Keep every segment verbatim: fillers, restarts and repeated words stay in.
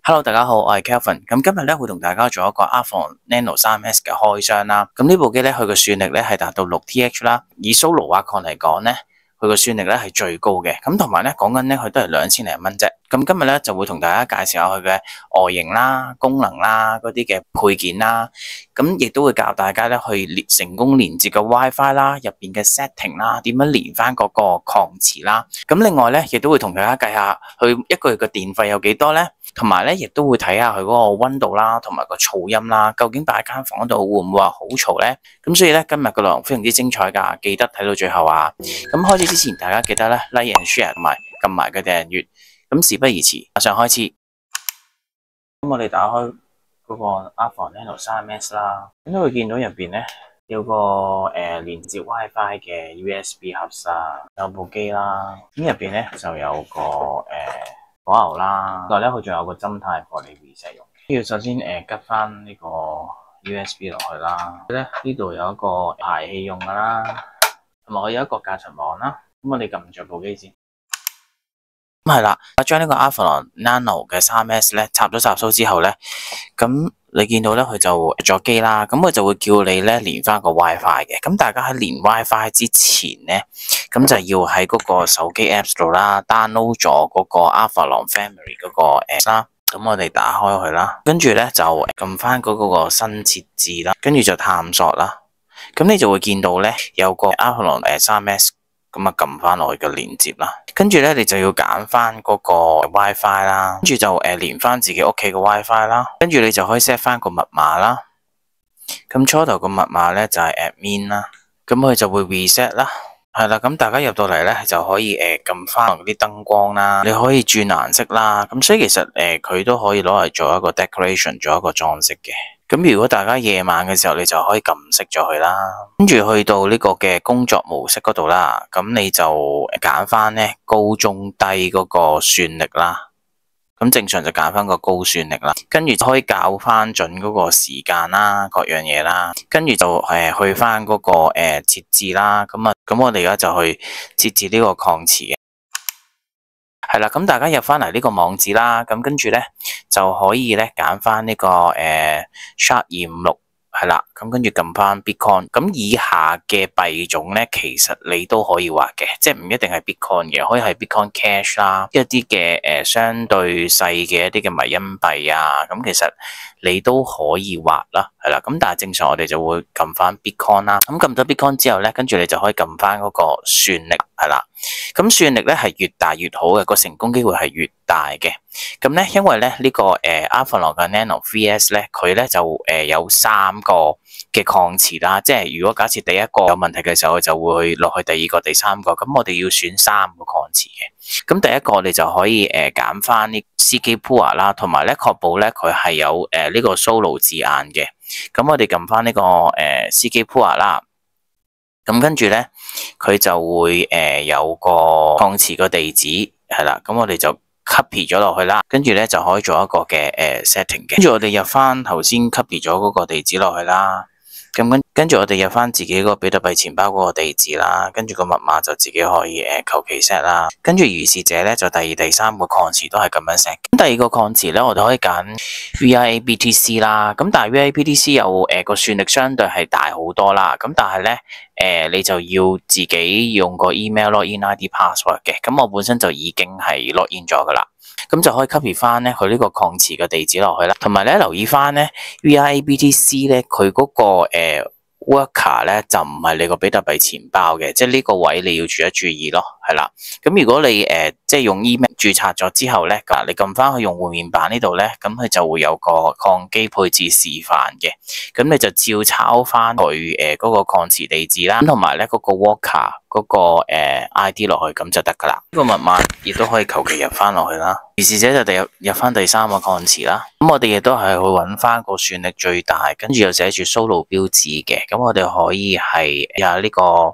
Hello，大家好，我係 Kelvin。咁今日咧會同大家做一個 Avalon Nano 三 S 嘅開箱啦。咁呢部機咧，佢嘅算力咧係達到六 T H 啦。以 Solo Wacom 嚟講咧，佢個算力咧係最高嘅。咁同埋咧講緊咧，佢都係兩千零蚊啫。咁今日咧就會同大家介紹下佢嘅外形啦、功能啦、嗰啲嘅配件啦。咁亦都會教大家咧去連成功連接個 WiFi 啦、入邊嘅 setting 啦、點樣連翻嗰個抗磁啦。咁另外咧，亦都會同大家計下佢一個月嘅電費有幾多咧，同埋咧亦都會睇下佢嗰個溫度啦，同埋個噪音啦，究竟擺喺間房度會唔會話好嘈咧？咁所以咧今日嘅內容非常之精彩㗎，記得睇到最後啊！咁開始之前，大家記得咧 like and share 同埋撳埋個訂閱。咁事不宜遲，馬上開始。咁我哋打開嗰個 Avalon Nano 三 S 啦，咁都會見到入邊咧有個誒、呃、連接 WiFi 嘅 U S B 盒啊，有部機啦。咁入邊咧就有個誒、呃、火牛啦，另外咧佢仲有個針太過你 reset 用。要首先誒吉翻呢個 U S B 落去啦。咧呢度有一個排氣用噶啦，同埋我有一個隔塵網啦。咁我哋撳着部機先。咁係啦，我將呢個 Avalon Nano 嘅三 S 咧插咗插蘇之後咧，咁你見到咧佢就咗機啦，咁佢就會叫你咧連翻個 WiFi 嘅。咁大家喺連 WiFi 之前咧，咁就要喺嗰個手機 Apps 度啦 ，download 咗嗰個 Avalon Family 嗰個 App 啦。咁我哋打開佢啦，跟住咧就撳翻嗰個新設置啦，跟住就探索啦。咁你就會見到咧有個 Avalon 誒三 S。咁啊，撳翻落去嘅連接啦，跟住咧，你就要揀翻嗰個 WiFi 啦，跟住就誒連翻自己屋企嘅 WiFi 啦，跟住你就可以 set 翻個密碼啦。咁初頭個密碼咧就係 admin 啦，咁佢就會 reset 啦，係啦。咁大家入到嚟咧就可以誒撳翻嗰啲燈光啦，你可以轉顏色啦。咁所以其實誒佢都可以攞嚟做一個 decoration， 做一個裝飾嘅。咁如果大家夜晚嘅時候，你就可以撳熄咗佢啦，跟住去到呢個嘅工作模式嗰度啦，咁你就揀翻咧高中低嗰個算力啦，咁正常就揀翻個高算力啦，跟住可以校翻準嗰個時間啦，各樣嘢啦，跟住就誒去翻嗰個誒設置啦，咁啊，咁我哋而家就去設置呢個抗磁嘅。係啦，咁大家入翻嚟呢個網址啦，咁跟住咧就可以咧揀翻呢個誒 S H A R P 二五六，係啦，咁跟住撳翻 Bitcoin，咁以下嘅幣種咧，其實你都可以畫嘅，即係唔一定係 Bitcoin 嘅，可以係 Bitcoin Cash 啦，一啲嘅誒相對細嘅一啲嘅迷因幣啊，咁其實你都可以畫啦，係啦，咁但係正常我哋就會撳翻 Bitcoin 啦，咁撳咗 Bitcoin 之後咧，跟住你就可以撳翻嗰個算力，係啦。咁算力咧係越大越好嘅，個成功機會係越大嘅。咁咧，因為咧呢、這個誒、呃、Avalon 嘅 Nano 三 S 咧，佢咧就誒、呃、有三個嘅抗磁啦。即係如果假設第一個有問題嘅時候，就會落去第二個、第三個。咁我哋要選三個抗磁嘅。咁第一個我哋就可以誒揀翻呢 C K Pure 啦，同埋咧確保咧佢係有誒呢、呃這個 Solo 字眼嘅。咁我哋撳翻呢個誒、呃、C K Pure 啦。咁跟住咧，佢就會誒、呃、有個抗磁個地址係啦，咁我哋就 copy 咗落去啦，跟住咧就可以做一個嘅誒、呃、setting 嘅。跟住我哋入翻頭先 copy 咗嗰個地址落去啦，咁跟跟住我哋入翻自己嗰個比特幣錢包嗰個地址啦，跟住個密碼就自己可以誒求其 set 啦。跟住如是者咧，就第二、第三個抗磁都係咁樣 set。咁第二個抗磁咧，我哋可以揀 V I A B T C 啦。咁但係 V I A B T C 有誒個算力相對係大好多啦。咁但係咧。誒、呃，你就要自己用個 email login I D password 嘅，咁我本身就已經係 login 咗噶啦，咁就可以 copy 翻咧佢呢個抗磁嘅地址落去啦，同埋咧留意翻咧 V I A B T C 咧佢嗰個誒、呃、worker 咧就唔係你個比特幣錢包嘅，即係呢個位你要注一注意咯，係啦，咁如果你誒、呃、即係用 email 註冊咗之後咧，嗱你撳翻去用戶面板呢度咧，咁佢就會有個抗機配置示範嘅，咁你就照抄翻佢誒嗰個抗磁地址啦，同埋咧嗰個 worker 嗰個誒 I D 落去咁就得噶啦。呢個密碼亦都可以求其入翻落去啦。如是者就第入入翻第三個抗磁啦。咁我哋亦都係去揾翻個算力最大，跟住又寫住 Solo 標誌嘅。咁我哋可以係有呢個誒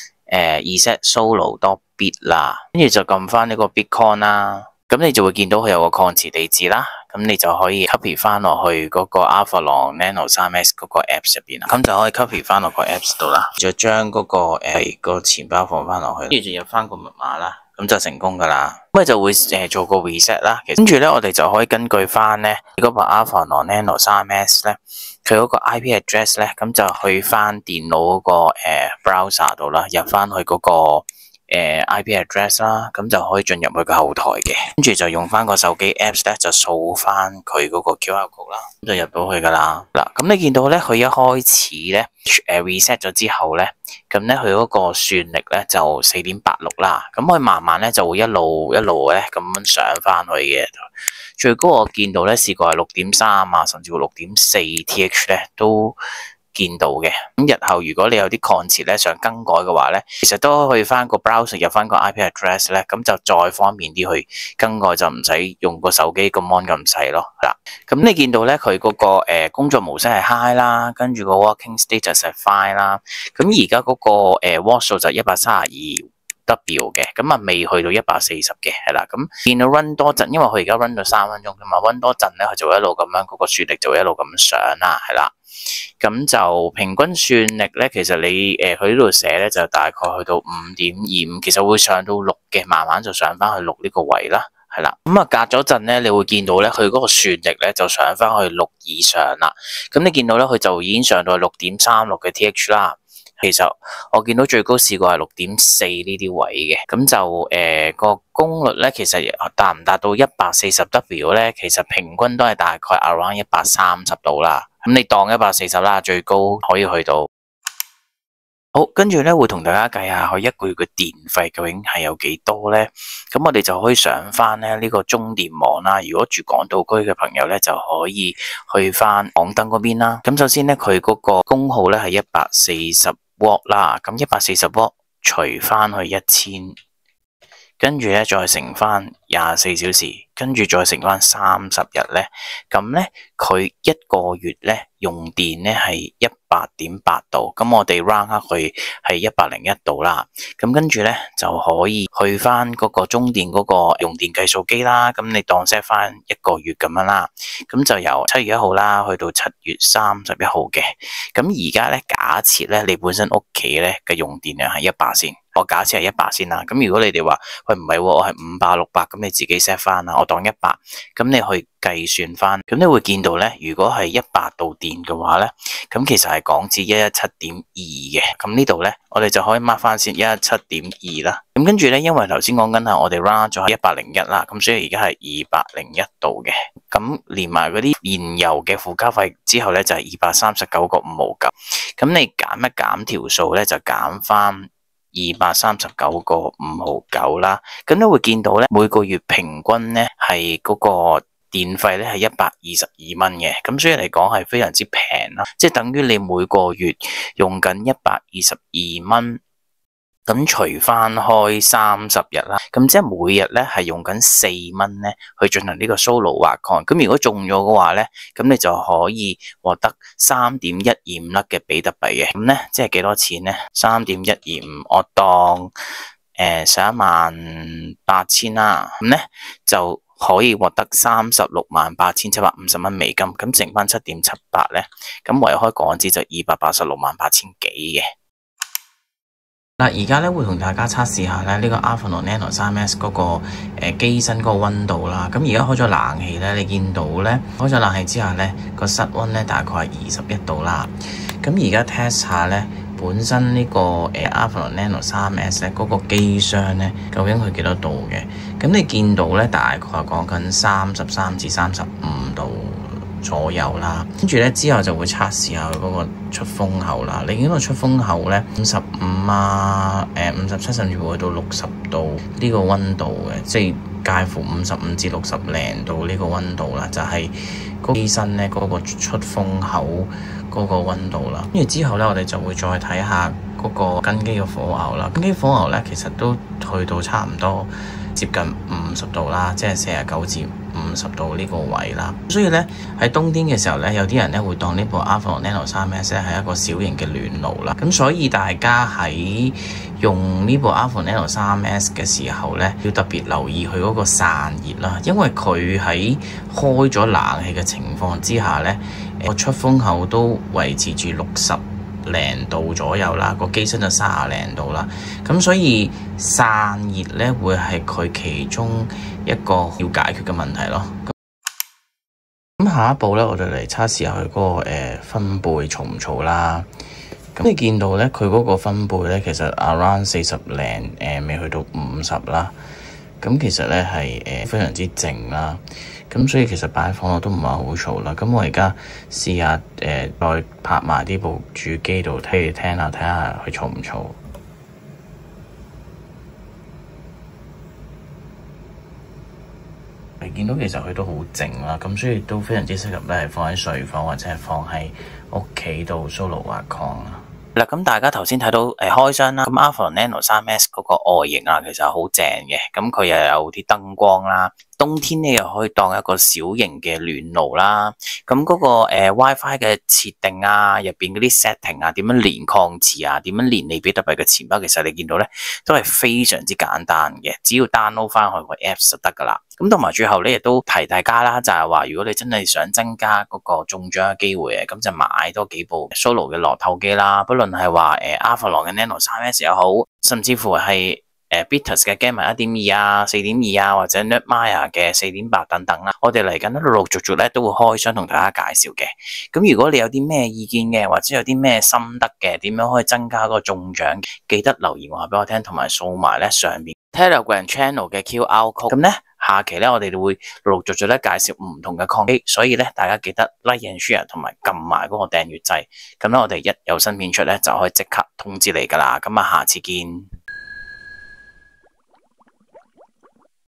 reset Solo dot bit 啦，跟住就撳翻呢個 Bitcoin 啦。咁你就會見到佢有個抗磁地址啦。 咁你就可以 copy 翻落去嗰個 Avalon Nano 三 S 嗰個 Apps 入邊啦，咁就可以 copy 翻落個 Apps 度啦，就將嗰個誒個錢包放翻落去，跟住就入翻個密碼啦，咁就成功噶啦。咁就會誒做個 reset 啦，跟住咧我哋就可以根據翻咧嗰部 Avalon Nano 三 S 咧，佢嗰個 I P address 咧，咁就去翻電腦嗰個誒 browser 度啦，入翻去嗰個。誒 I P address 啦，咁就可以進入佢個後台嘅，跟住就用翻個手機 apps 咧，就掃翻佢嗰個 Q R code 啦，咁就入到去噶啦。嗱，咁你見到咧，佢一開始咧，誒 reset 咗之後咧，咁咧佢嗰個算力咧就四點八六啦，咁佢慢慢咧就會一路一路咧咁樣上翻去嘅，最高我見到咧試過係六點三啊，甚至乎六點四 T H 咧都見到嘅。咁日後如果你有啲抗設咧想更改嘅話咧，其實都可以翻個 browser 入翻個 I P address 咧，咁就再方便啲去更改，就唔使用個手機個 mon 咁細咯。嗱，咁你見到咧佢嗰個誒工作模式係 high 啦，跟住個 working status 係 fine 啦。咁而家嗰個誒 watt 數就一百三十二 W 嘅，咁啊未去到一百四十嘅，係啦。咁見到 run 多陣，因為佢而家 run 到三分鐘噶嘛 ，run 多陣咧佢就會一路咁樣嗰個算力就會一路咁上啦，係啦。咁就平均算力咧，其實你誒佢呢度寫咧就大概去到五點二五，其實會上到六嘅，慢慢就上翻去六呢個位啦，係啦。咁啊隔咗陣咧，你會見到咧佢嗰個算力咧就上翻去六以上啦。咁你見到咧佢就已經上到六點三六嘅 T H 啦。其實我見到最高試過係六點四呢啲位嘅，咁就誒個、呃、功率咧，其實達唔達到一百四十 W 咧？其實平均都係大概 around 一百三十度啦。咁你當一百四十啦，最高可以去到。好，跟住咧會同大家計下佢一個月嘅電費究竟係有幾多咧？咁我哋就可以上翻咧呢個中電網啦。如果住港島區嘅朋友咧，就可以去翻港燈嗰邊啦。咁首先咧，佢嗰個功耗咧係一百四十瓦啦。咁一百四十瓦除翻去一千，跟住咧再乘翻廿四小時，跟住再乘翻三十日咧，咁咧佢一個月咧用電咧係一百點八度，咁我哋 round up 去係一百零一度啦。咁跟住咧就可以去翻嗰個中電嗰個用電計數機啦。咁你當 set 翻一個月咁樣啦，咁就由七月一號啦去到七月三十一號嘅。咁而家咧假設咧你本身屋企咧嘅用電量係一百先。我假設係一百先啦，咁如果你哋話喂唔係，我係五百六百，咁你自己 set 翻啦，我當一百，咁你去計算翻，咁你會見到咧，如果係一百度電嘅話咧，咁其實係港紙一一七點二嘅，咁呢度咧我哋就可以 mark 翻先一一七點二啦，咁跟住咧，因為頭先講緊係我哋 run 咗係一百零一啦，咁所以而家係二百零一度嘅，咁連埋嗰啲燃油嘅附加費之後咧就係二百三十九個五毫九，咁你減一減條數咧就減翻二百三十九個五毫九啦，咁你會見到咧，每個月平均咧係嗰個電費咧係一百二十二蚊嘅，咁所以嚟講係非常之平啦，即係等於你每個月用緊一百二十二蚊。咁除翻開三十日啦，咁即係每日咧係用緊四蚊咧去進行呢個 solo 挖礦，咁如果中咗嘅話咧，咁你就可以獲得三點一二五粒嘅比特幣嘅，咁咧即係幾多錢咧？三點一二五，我當誒十一萬八千啦，咁咧就可以獲得三十六萬八千七百五十蚊美金，咁乘翻七點七八咧，咁為開港紙就二百八十六萬八千幾嘅。嗱，而家咧會同大家測試下咧呢個 Avalon Nano 三 S 嗰個誒機身嗰個溫度啦。咁而家開咗冷氣咧，你見到咧開咗冷氣之下咧個室溫咧大概係二十一度啦。咁而家 test 下咧本身呢個誒 Avalon Nano 三 S 咧嗰個機箱咧究竟佢幾多度嘅？咁你見到咧大概講緊三十三至三十五度左右啦，跟住咧之後就會測試下佢嗰個出風口啦。你見到個出風口咧五十五啊，誒五十七甚至乎去到六十度呢個溫度嘅，即係介乎五十五至六十零度呢個溫度啦，就係個機身咧嗰個出風口嗰個溫度啦。跟住之後咧，我哋就會再睇下嗰個根基嘅火牛啦。根基火牛咧其實都去到差唔多接近五十度啦，即係四十九至五十度呢個位啦。所以咧喺冬天嘅時候咧，有啲人咧會當呢部 Avalon Nano 三 S 咧係一個小型嘅暖爐啦。咁所以大家喺用呢部 Avalon Nano 三 S 嘅時候咧，要特別留意佢嗰個散熱啦，因為佢喺開咗冷氣嘅情況之下咧，個出風口都維持住六十零度左右啦，個機身就三十零度啦，咁所以散熱咧會係佢其中一個要解決嘅問題咯。咁下一步咧，我就嚟測試下佢嗰個誒分貝嘈唔嘈啦。咁你見到咧，佢嗰個分貝咧，其實 around 四十零誒，未去到五十啦。咁其實咧係誒非常之靜啦。咁所以其實擺喺房度都唔係好嘈啦。咁我而家試下誒，再拍埋呢部主機度，睇你聽下，睇下佢嘈唔嘈。你見到其實佢都好靜啦，咁所以都非常之適合咧，係放喺睡房或者係放喺屋企度 solo 挖礦啦。嗱，咁大家頭先睇到誒開箱啦，咁 Avalon Nano 三 S 嗰個外形啊，其實好正嘅，咁佢又有啲燈光啦。冬天咧又可以當一個小型嘅暖爐啦，咁嗰、那個、呃、WiFi 嘅設定啊，入邊嗰啲 setting 啊，點樣連抗磁啊，點樣連你比特幣嘅錢包，其實你見到咧都係非常之簡單嘅，只要 download 翻去個 Apps 就得噶啦。咁同埋最後咧亦都提大家啦，就係、是、話如果你真係想增加嗰個中獎嘅機會嘅，咁就買多幾部 Solo 嘅樂透機啦，不論係話誒 Avalon 嘅 Nano 三 S 又好，甚至乎係誒 Bitus 嘅 Gamma 一點二啊、四點二啊，或者 Nerdmyer 嘅四點八等等啦，我哋嚟緊都陸陸續續咧都會開箱同大家介紹嘅。咁如果你有啲咩意見嘅，或者有啲咩心得嘅，點樣可以增加嗰個中獎，記得留言話俾我聽，同埋掃埋咧上面 Telegram Channel 嘅 Q R code。咁咧下期咧我哋會陸陸續續咧介紹唔同嘅礦機，所以咧大家記得 Like and Share 同埋撳埋嗰個訂閱掣。咁咧我哋一有新片出咧就可以即刻通知你噶啦。咁啊下次見。